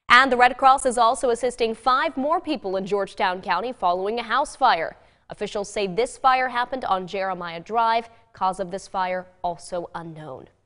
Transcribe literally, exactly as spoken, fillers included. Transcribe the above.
And the Red Cross is also assisting five more people in Georgetown County following a house fire. Officials say this fire happened on Jeremiah Drive. Cause of this fire also unknown.